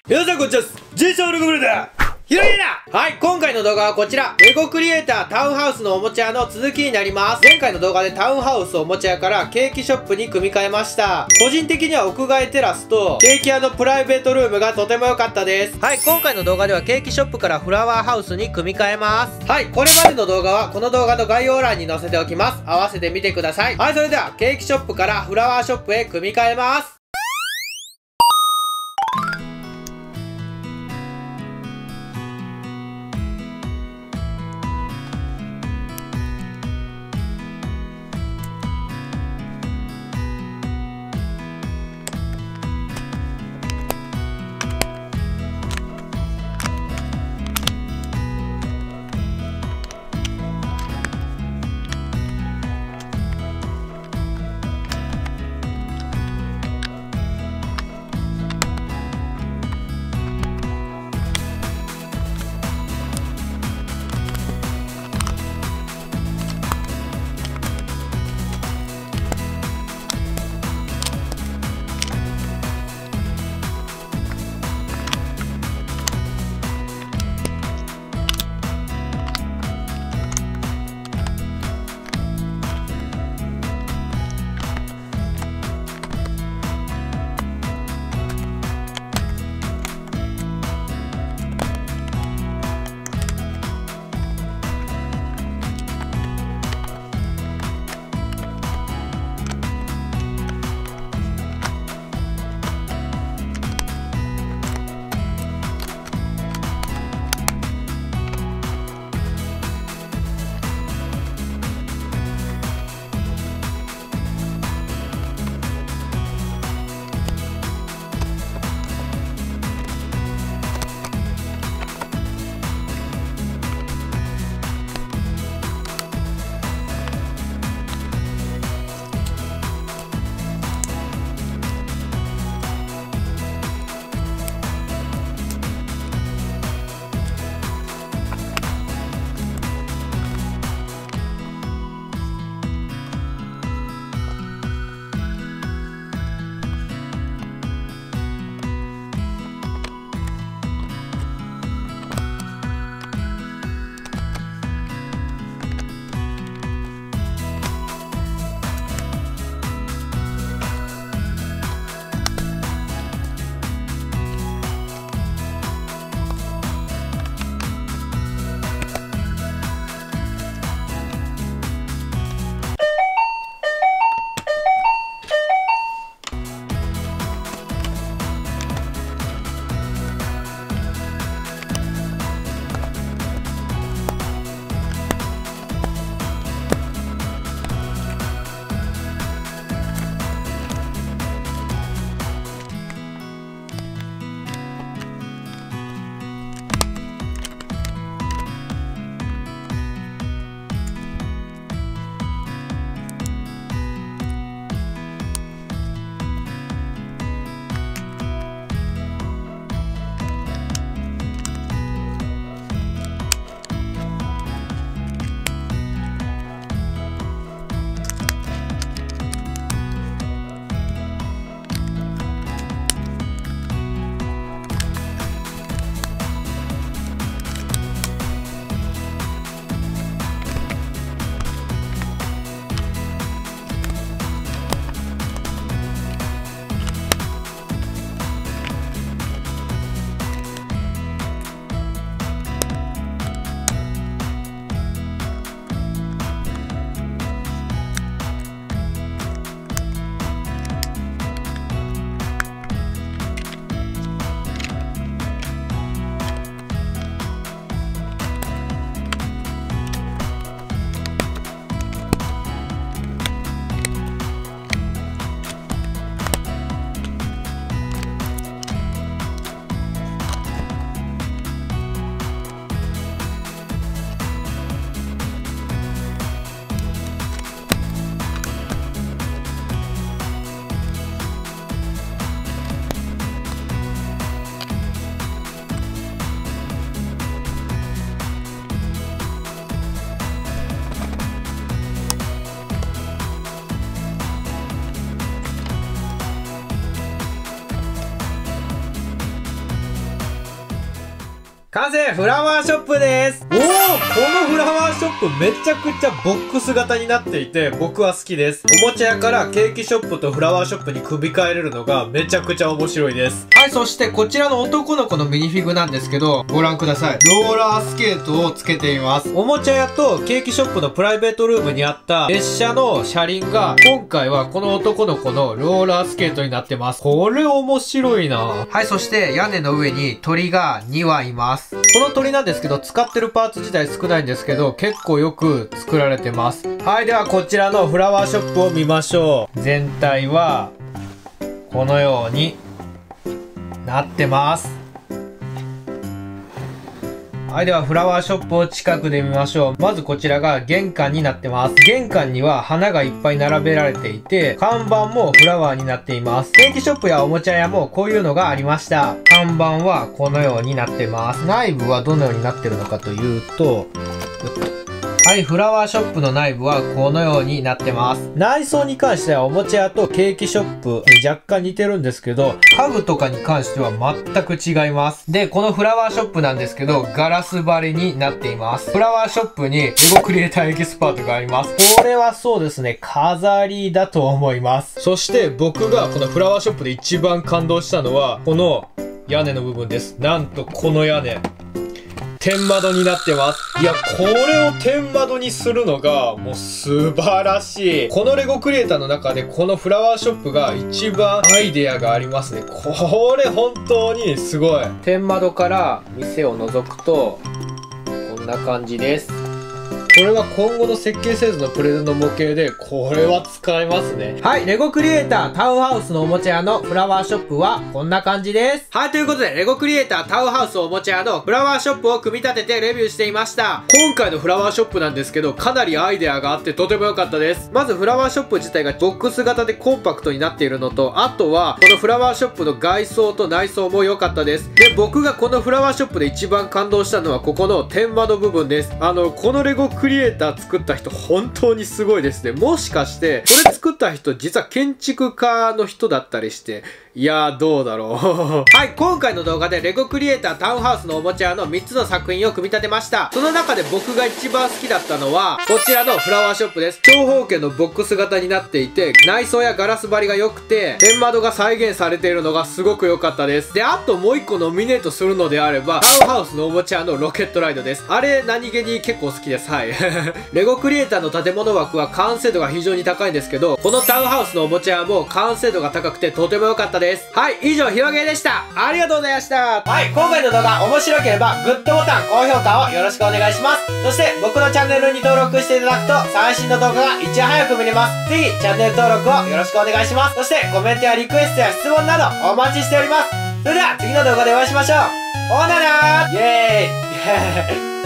皆さんこんにちは。J シャールグブルだ。ひろゆだ。はい、今回の動画はこちら。レゴクリエイタータウンハウスのおもちゃ屋の続きになります。前回の動画でタウンハウスおもちゃ屋からケーキショップに組み替えました。個人的には屋外テラスとケーキ屋のプライベートルームがとても良かったです。はい、今回の動画ではケーキショップからフラワーハウスに組み替えます。はい、これまでの動画はこの動画の概要欄に載せておきます。合わせてみてください。はい、それではケーキショップからフラワーショップへ組み替えます。 完成フラワーショップです。おー、このフラワーショップめちゃくちゃボックス型になっていて、僕は好きです。おもちゃ屋からケーキショップとフラワーショップに組み替えれるのがめちゃくちゃ面白いです。はい、そしてこちらの男の子のミニフィグなんですけど、ご覧ください。ローラースケートをつけています。おもちゃ屋とケーキショップのプライベートルームにあった列車の車輪が、今回はこの男の子のローラースケートになってます。これ面白いな。はい、そして屋根の上に鳥が2羽います。この鳥なんですけど、使ってるパーツ自体少ないんですけど、結構よく作られてます。はい、ではこちらのフラワーショップを見ましょう。全体は、このようになってます。はい、ではフラワーショップを近くで見ましょう。まずこちらが玄関になってます。玄関には花がいっぱい並べられていて、看板もフラワーになっています。ケーキショップやおもちゃ屋もこういうのがありました。看板はこのようになってます。内部はどのようになってるのかというと、はい、フラワーショップの内部はこのようになってます。内装に関してはおもちゃ屋とケーキショップに若干似てるんですけど、家具とかに関しては全く違います。で、このフラワーショップなんですけど、ガラス張りになっています。フラワーショップにレゴクリエイターエキスパートがあります。これはそうですね、飾りだと思います。そして僕がこのフラワーショップで一番感動したのは、この屋根の部分です。なんとこの屋根。天窓になってます。いや、これを天窓にするのがもう素晴らしい。このレゴクリエイターの中でこのフラワーショップが一番アイデアがありますね。これ本当にすごい。天窓から店を覗くと、こんな感じです。これは今後の設計製図のプレゼンの模型で、これは使えますね。はい、レゴクリエイタータウンハウスのおもちゃ屋のフラワーショップはこんな感じです。はい、ということで、レゴクリエイタータウンハウスおもちゃ屋のフラワーショップを組み立ててレビューしていました。今回のフラワーショップなんですけど、かなりアイデアがあってとても良かったです。まずフラワーショップ自体がボックス型でコンパクトになっているのと、あとは、このフラワーショップの外装と内装も良かったです。で、僕がこのフラワーショップで一番感動したのはここの天窓部分です。このレゴクリエイター作った人本当にすごいですね。もしかしてこれ作った人実は建築家の人だったりして、いやーどうだろうはい、今回の動画でレゴクリエイタータウンハウスのおもちゃ屋の3つの作品を組み立てました。その中で僕が一番好きだったのはこちらのフラワーショップです。長方形のボックス型になっていて、内装やガラス張りが良くて天窓が再現されているのがすごく良かったです。で、あともう1個ノミネートするのであればタウンハウスのおもちゃ屋のロケットライドです。あれ何気に結構好きです。はいレゴクリエイターの建物枠は完成度が非常に高いんですけど、このタウンハウスのおもちゃ屋も完成度が高くてとても良かったです。はい、以上ひろげでした。ありがとうございました。はい、今回の動画面白ければグッドボタン、高評価をよろしくお願いします。そして僕のチャンネルに登録していただくと最新の動画がいち早く見れます。ぜひチャンネル登録をよろしくお願いします。そしてコメントやリクエストや質問などお待ちしております。それでは次の動画でお会いしましょう。ほななーイエーイ